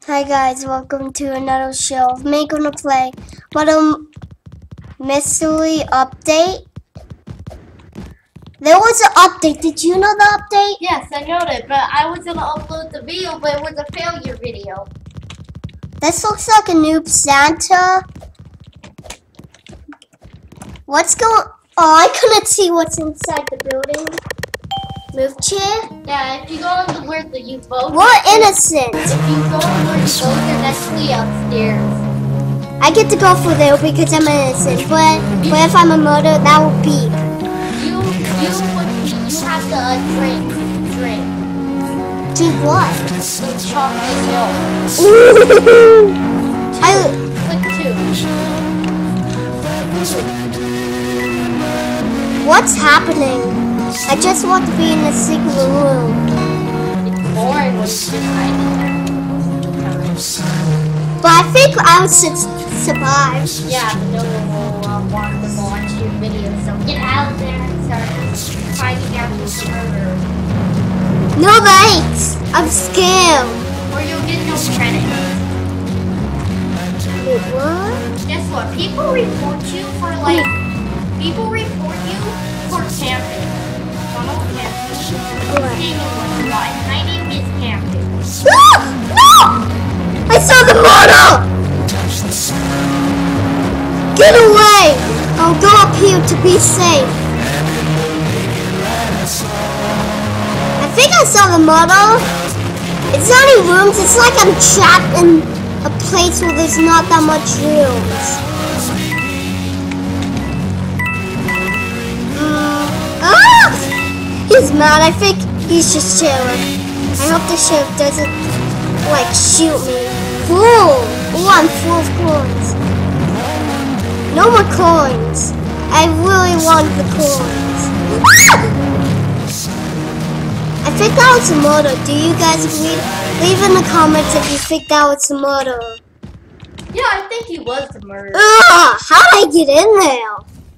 Hi guys, welcome to another show of me gonna play Murder Mystery Update. There was an update. Did you know the update? Yes, I know that, but I was gonna upload the video, but it was a failure video. This looks like a noob Santa. What's going? Oh, I couldn't see what's inside the building. Move chair. Yeah, if you go on to where you vote, We're innocent. If you go on where you vote, there's actually upstairs. I get to go for there because I'm innocent. But if I'm a murderer, that will beep. You have to drink. Drink what? Some chocolate milk. Ooh. Click 2. What's happening? I just want to be in a secret room. It's boring when you just hiding there. But I think I would survive. Yeah, but no one will want to watch your video, so get out there and start finding out who's the murderer. No thanks. I'm scared. Or you'll get no credit. Wait, what? Guess what? People report you for camping. What? My name is camping. No! No! I saw the murder! Get away! I'll go up here to be safe. I think I saw the murder. It's not in rooms. It's like I'm trapped in a place where there's not that much rooms. He's mad. I think he's just chilling. I hope the sheriff doesn't, shoot me. Cool! Oh, I'm full of coins. No more coins. I really want the coins. I think that was a murder. Do you guys agree? Leave in the comments if you think that was a murder. Yeah, I think he was the murderer. How did I get in there?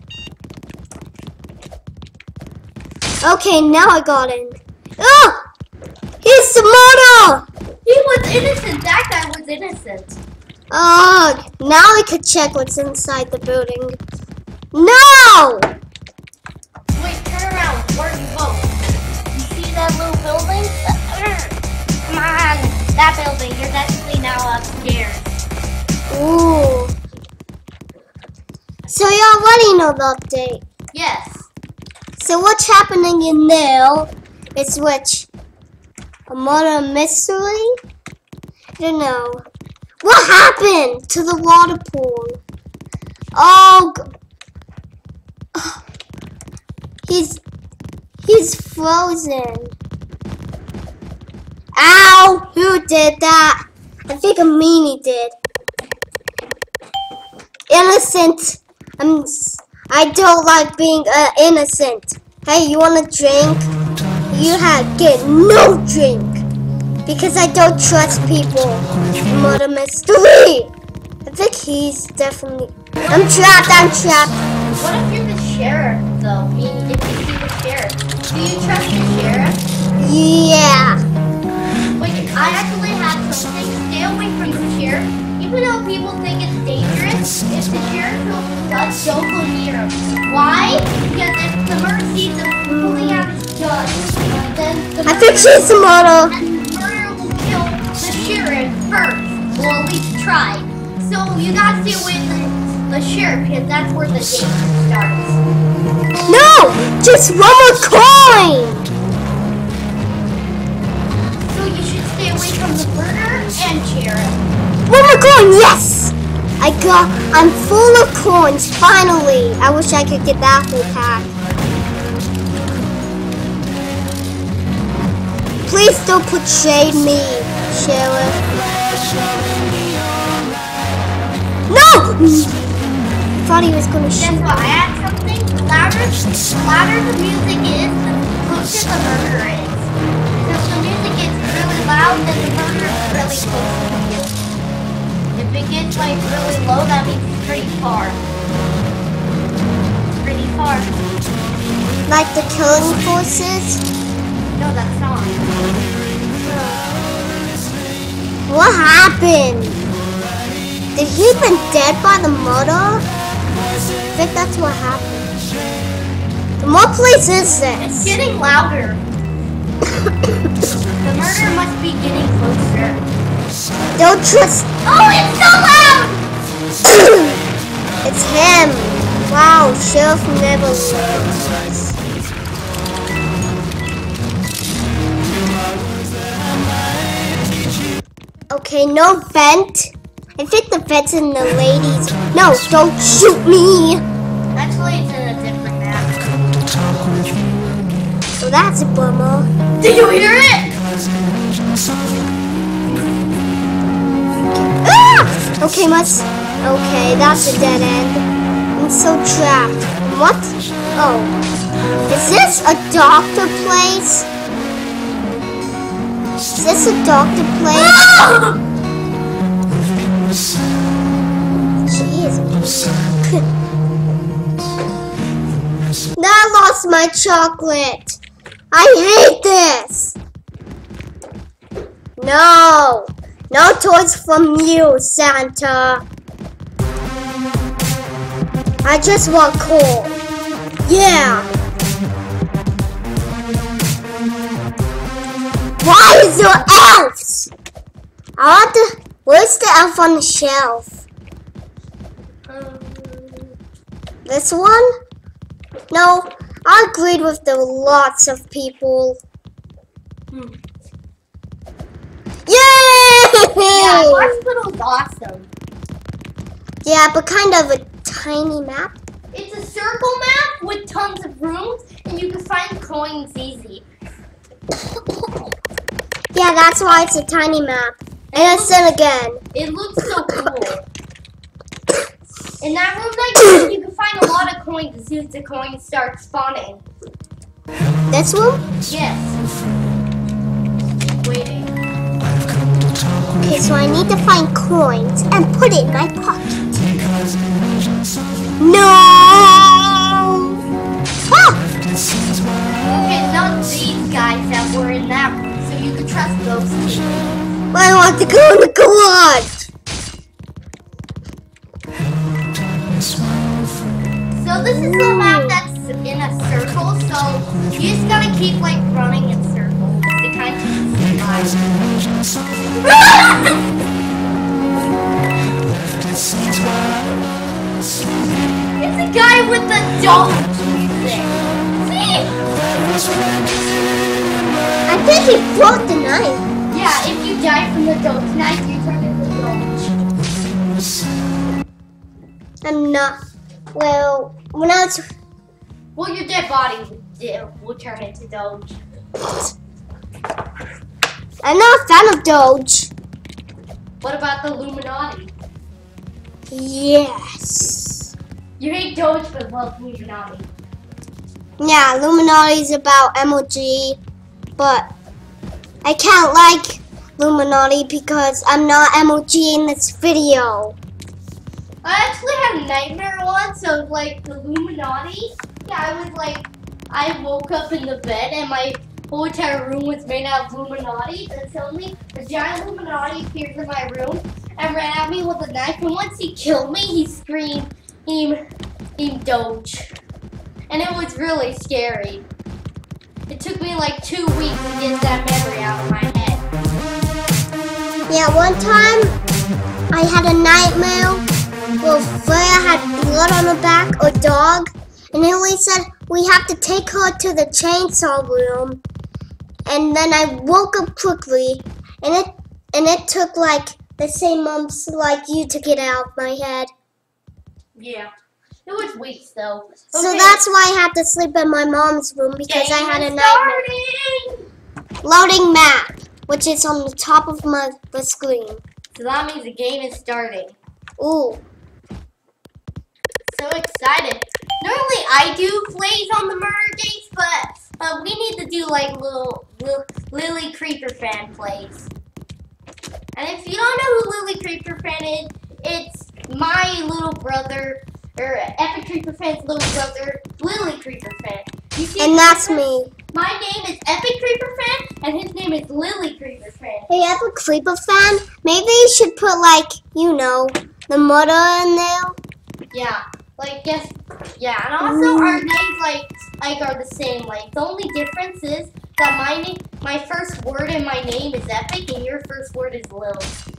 Okay, now I got in. He's the murderer! He was innocent. That guy was innocent. Now we could check what's inside the building. No! Wait, turn around. Where do you vote? You see that little building? Come on, that building. You're definitely now upstairs. Ooh. So you already know the update. Yes. So what's happening in there is a murder mystery? I don't know. What happened to the water pool? He's frozen. Ow! Who did that? I think a meanie did. Innocent. I don't like being innocent. Hey, you want a drink? You get no drink. Because I don't trust people. Murder mystery. I think he's definitely... I'm trapped. What if you're the sheriff, though? I mean, if you see the sheriff. Do you trust the sheriff? Yeah. Wait, I actually have something. Stay away from the sheriff. Even though people think it's dangerous, if the sheriff does, don't go near him. Why? Because if the murderer sees him pulling out his gun, then I think she's the murderer. And the murderer will kill the sheriff first. Or at least try. So you gotta stay away from the sheriff because that's where the danger starts. No! Just one more coin! So you should stay away from the murderer and sheriff. One more coin, yes! I'm full of coins, finally. I wish I could get that whole pack. Please don't shade me, Sheriff. No! I thought he was gonna shoot. Guess what? I have something. The louder the music is, the closer the murderer is. So if the music is really loud, then the murderer is really close to you. If it gets really low, that means it's pretty far. Pretty far. Like the killing forces? No, that's not. What What happened? Did he been dead by the murder? I think that's what happened. What place is this? It's getting louder. The murder must be getting closer. Don't trust. Oh, it's so loud! It's him. Wow, Sheriff never leaves. Okay, no vent. I think the vent's in the ladies. No, don't shoot me. Actually, it's in a different map. So that's a bummer. Did you hear it? Ah! Okay, okay, that's a dead end. I'm so trapped. What? Oh. Is this a doctor place? Is this a doctor place? Jeez. Now I lost my chocolate. I hate this. No. No toys from you, Santa. I just want coal. Yeah. Why is there elves? Where's the elf on the shelf? This one? No, I agreed with the lots of people. Yay! Yeah, hospital's awesome. Yeah, but kind of a tiny map. It's a circle map with tons of rooms, and you can find coins easy. Yeah, that's why it's a tiny map. And it's in again. It looks so cool. In that room, you can find a lot of coins as soon as the coins start spawning. This room? Yes. Waiting. Okay, so I need to find coins and put it in my pocket. No! Ah! Okay, not these guys that were in that room, so you can trust those two. I want to go in the garage. So this is the map that's in a circle, so you just gotta keep like running in circles to kind of survive. It's a guy with the dog music. See? I think he broke the knife. Yeah, if you die from the dog knife, you turn into a dog. I'm not. Well, when I was. Well, your dead body will turn into Doge. I'm not a fan of Doge. What about the Illuminati? Yes. You hate Doge but love Illuminati. Yeah, Illuminati is about MLG, but I can't like Illuminati because I'm not MLG in this video. I actually had a nightmare once of like the Illuminati. Yeah, I woke up in the bed and my whole entire room was made out of Illuminati. And suddenly a giant Illuminati appeared in my room and ran at me with a knife. And once he killed me, he screamed, Doge. And it was really scary. It took me like 2 weeks to get that memory out of my head. Yeah, one time I had a nightmare. Well, Freya had blood on her back, or dog, and Haley said we have to take her to the chainsaw room. And then I woke up quickly, and it took like the same months like you to get out of my head. Yeah, it was weeks though. Okay. So that's why I had to sleep in my mom's room because I had a nightmare. Loading map, which is on the top of the screen. So that means the game is starting. Ooh. So excited. Normally I do plays on the murder games, but we need to do like little Lily Creeper fan plays. And if you don't know who Lily Creeper fan is, it's my little brother, or Epic Creeper fan's little brother, Lily Creeper fan. And that's me. My name is Epic Creeper Fan, and his name is Lily Creeper Fan. Hey, Epic Creeper Fan, maybe you should put like, you know, the mother in there. Yeah, like yes, yeah, and also our names like are the same. Like the only difference is that my first word in my name is Epic, and your first word is Lil.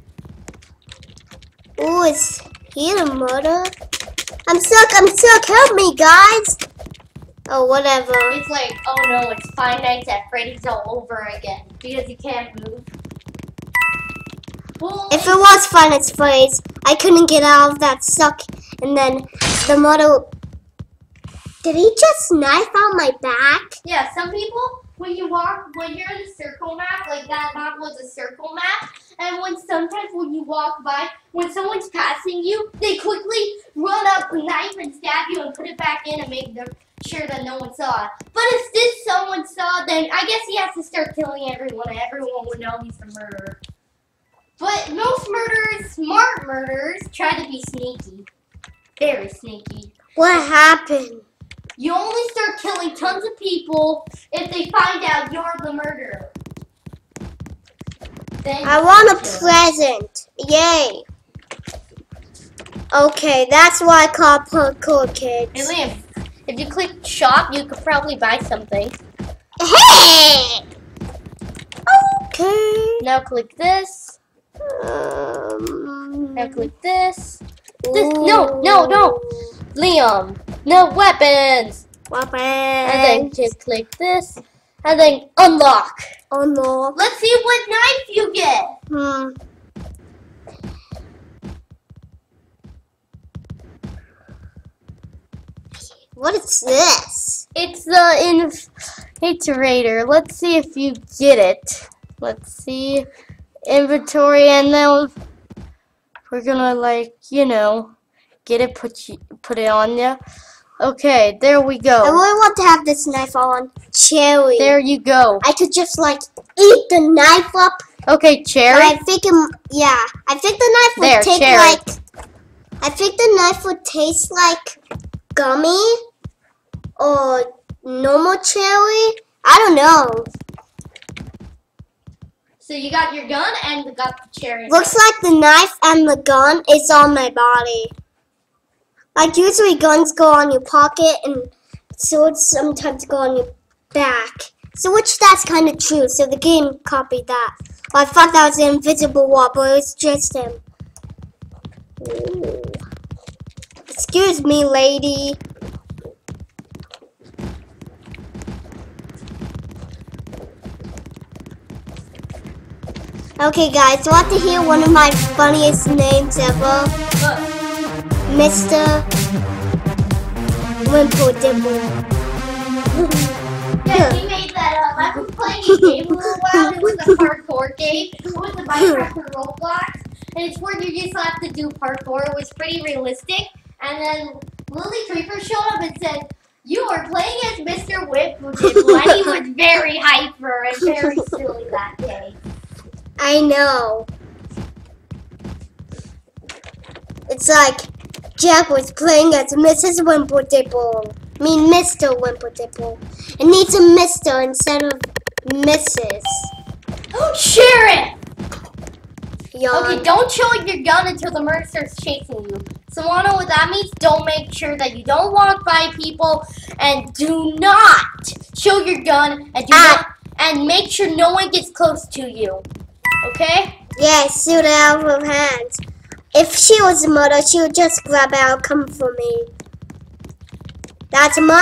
Ooh, is he the mother? I'm stuck, help me, guys. Oh, whatever. It's like, oh no, it's Five Nights at Freddy's all over again because you can't move. Well, if it was Five Nights at Freddy's, I couldn't get out of that suck, and then the mother. Did he just knife out my back? Yeah, some people, when you're in a circle map, like that map was a circle map, and sometimes when you walk by, when someone's passing you, they quickly run up, knife, and stab you and put it back in and make sure that no one saw it. But if this someone saw, then I guess he has to start killing everyone, and everyone would know he's the murderer. But most murderers, smart murderers, try to be sneaky. Very sneaky. What happened? You only start killing tons of people if they find out you're the murderer. Then I want a present. Yay. Okay, that's why I call parkour kids. Hey Liam, if you click shop, you could probably buy something. Hey! Okay. Now click this. Now click this. No. Liam, no weapons. Weapons. And then click this. And then unlock. Unlock. Let's see what knife you get. What is this? It's the Infiltrator. Let's see if you get it. Let's see. Inventory, and then we're gonna, like, you know, get it, put it on you. Okay, there we go. I really want to have this knife on. Cherry. There you go. I could just, like, eat the knife up. Okay, Cherry. I think, yeah. I think the knife would taste like. I think the knife would taste like gummy or normal cherry. I don't know. So you got your gun and you got the cherry. Looks like the knife and the gun is on my body. Like usually guns go on your pocket and swords sometimes go on your back. So that's kind of true. So the game copied that. Well, I thought that was an invisible wall, but it was just him. Ooh. Excuse me, lady. Okay, guys, you want to hear one of my funniest names ever? Mr. Wimple Dimple. Yeah, he made that up. I was playing a game a little while. It was a hardcore game. It was a Minecraft for Roblox. And it's where you just have to do parkour. It was pretty realistic. And then Lily Creeper showed up and said, "You are playing as Mr. Wimple Dimple." And he was very hyper and very silly that day. I know. It's like Jack was playing as Mrs. Wimple Dimple. I mean, Mr. Wimple Dimple. It needs a Mr. instead of Mrs. Share it! Yawn. Okay, don't show your gun until the murder starts chasing you. So wanna know what that means? Don't make sure that you don't walk by people, and do not show your gun, and make sure no one gets close to you. Okay? Yeah, shoot it out of her hands. If she was a mother, she would just grab it out, come for me. That's No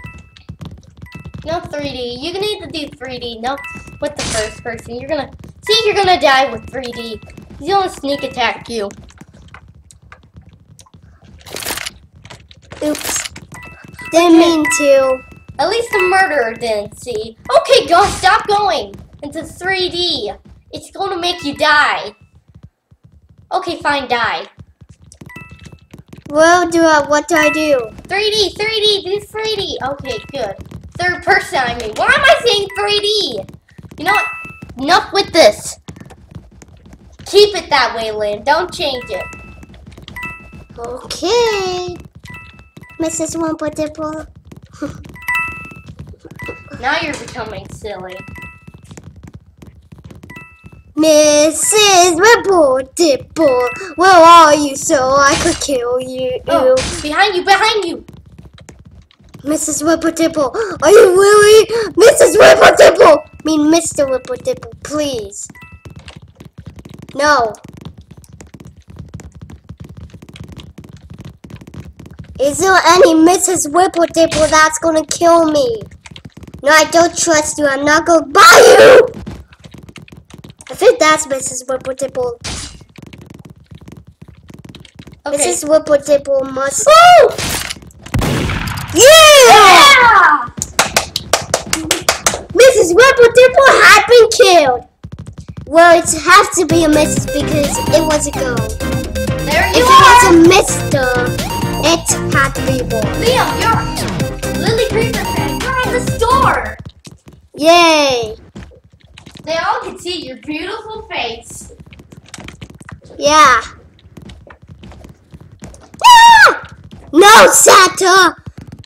3D. You need to do 3D. No, with the first person. You're gonna die with 3D. He's gonna sneak attack you. Oops. Didn't mean to. At least the murderer didn't see. Okay, go. Stop going into 3D. It's gonna make you die. Okay, fine, die. What do I do? 3D, do 3D. Okay, good. Third person, I mean. Why am I saying 3D? You know what? Enough with this. Keep it that way, Lynn. Don't change it. Okay. Mrs. Wimple Dimple. Now you're becoming silly. Mrs. Ripple Dipple, where are you so I could kill you? Oh, behind you, behind you! Mrs. Ripple Dipple, are you really? Mrs. Ripple Dipple! I mean Mr. Ripple Dipple, please. No. Is there any Mrs. Ripple Dipple that's gonna kill me? No, I don't trust you. I'm not gonna buy you! I think that's Mrs. Ripple Dipple. Okay. Mrs. Ripple Dipple must. Woo! Yeah! Mrs. Ripple Dipple had been killed. Well, it has to be a Mrs. because it was a girl. There you If are! it was a Mr., it had to be a boy. Liam, you're Lily Creeper fan. You're in the store. Yay! They all can see your beautiful face. Yeah. Ah! No, Santa!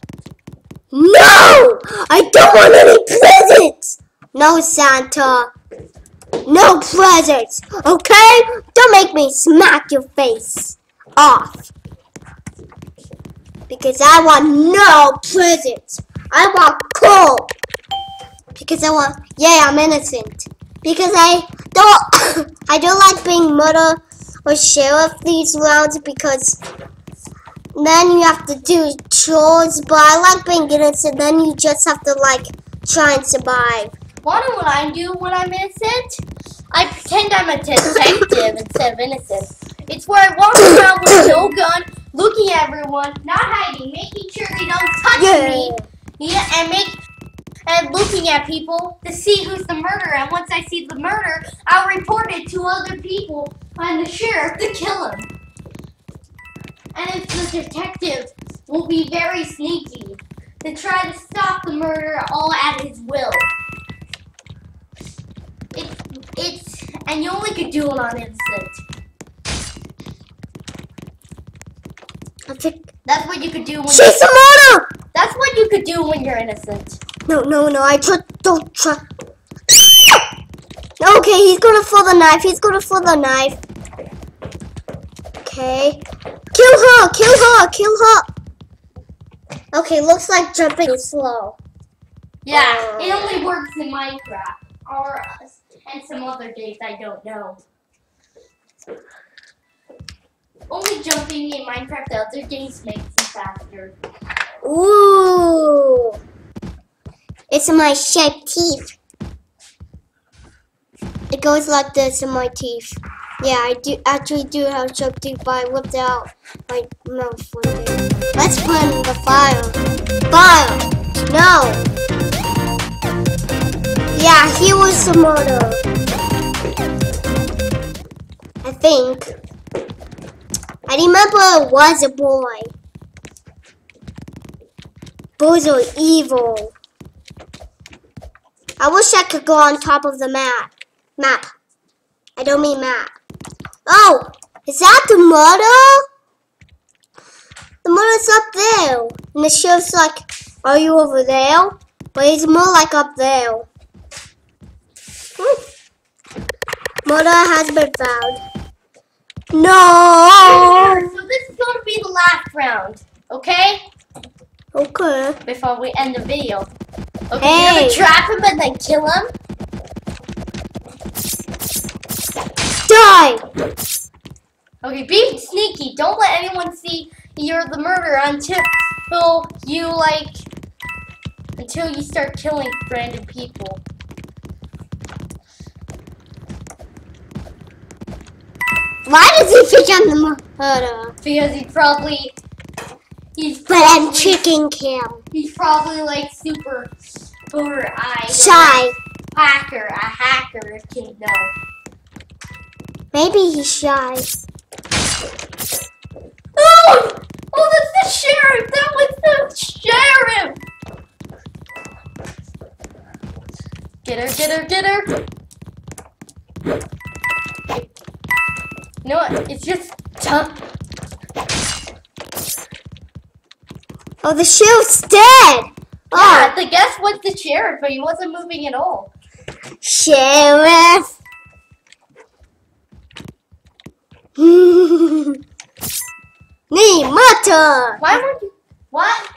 No! I don't want any presents! No, Santa. No presents, okay? Don't make me smack your face off. Because I want no presents. I want coal. Because I want, yeah, I'm innocent. Because I don't like being murder or sheriff these rounds because then you have to do chores. But I like being innocent. Then you just have to like try and survive. Wanna know what I do when I'm innocent? I pretend I'm a detective instead of innocent. It's where I walk around with no gun, looking at everyone, not hiding, making sure they don't touch me. Yeah, and looking at people to see who's the murderer. And once I see the murder, I'll report it to other people and the sheriff to kill him. And if the detective will be very sneaky to try to stop the murder all at his will. And you only could do it on innocent. I think That's what you could do when she's a murderer! That's what you could do when you're innocent. No, I don't try. Okay, he's gonna throw the knife. Okay. Kill her! Okay, looks like jumping is slow. Yeah, it only works in Minecraft. And some other games I don't know. Only jumping in Minecraft, the other games makes you faster. Ooh. It's my sharp teeth. It goes like this in my teeth. Yeah, I actually do have sharp teeth, but I whipped out my mouth one day. Let's put in the fire. Fire! No! Yeah, he was the murderer. I think. I remember it was a boy. Boys are evil. I wish I could go on top of the map. I don't mean map. Oh, is that the murder? The murder's up there. And the sheriff's like, are you over there? But he's more like up there. Murder has been found. No! So this is going to be the last round, okay? Okay. Before we end the video. Okay, Hey. you're going to trap him and then kill him? Die! Okay, be sneaky. Don't let anyone see you're the murderer until you start killing random people. Why does he think I'm the murderer? Because he's But I'm tricking him. He's probably like super eyed. Shy. A hacker can know. Maybe he's shy. Oh, that's the sheriff. That was the sheriff. Get her. You know what? It's just tough. Oh, the sheriff's dead. Yeah, the guest was the sheriff, but he wasn't moving at all. Sheriff. Nee, Mata. Why would you? What?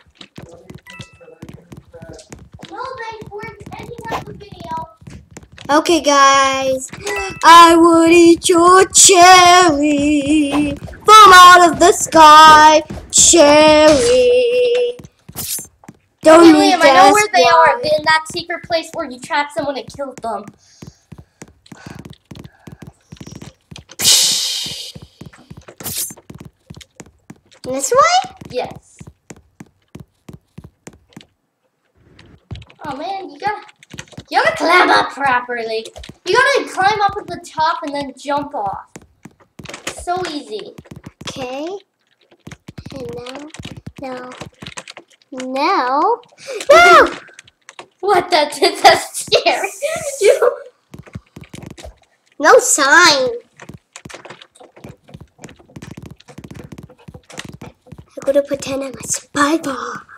No, thanks for ending up the video. Okay, guys. I would eat your cherry from out of the sky. Cherry. Don't Hey, need Liam, to I know ask where they why. are. They're in that secret place where you trapped someone and killed them. This way? Yes. Oh man, you gotta climb up properly. You gotta climb up at the top and then jump off. So easy. Okay. And now. No. What? That's scary. No sign. I'm gonna pretend I'm a spider.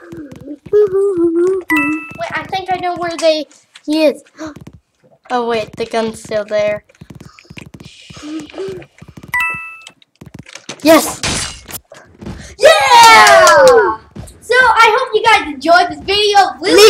Wait, I think I know where he is. Oh wait, the gun's still there. Yes! Yeah! So I hope you guys enjoyed this video.